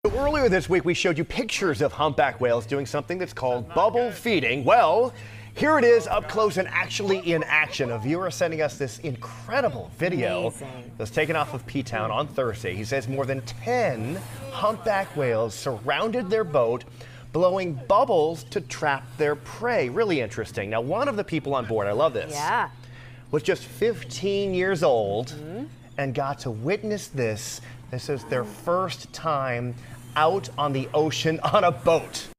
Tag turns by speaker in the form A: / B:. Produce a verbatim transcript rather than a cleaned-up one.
A: Earlier this week, we showed you pictures of humpback whales doing something that's called bubble feeding. Well, here it is up close and actually in action. A viewer sending us this incredible video.
B: Amazing.
A: That was taken off of P-Town on Thursday. He says more than ten humpback whales surrounded their boat, blowing bubbles to trap their prey. Really interesting. Now, one of the people on board, I love this,
B: Yeah.
A: was just fifteen years old
B: Mm-hmm.
A: and got to witness this. This is their first time out on the ocean on a boat.